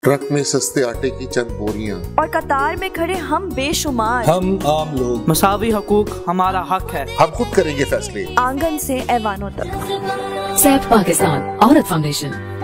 Truck में सस्ते आटे की चंद बोरियां और कतार में खड़े हम बेशुमार। हम आम लोग, मसावी हकूक हमारा हक है। हम खुद करेंगे फैसले, आंगन से ऐवानों तक। सैफ पाकिस्तान औरत फाउंडेशन।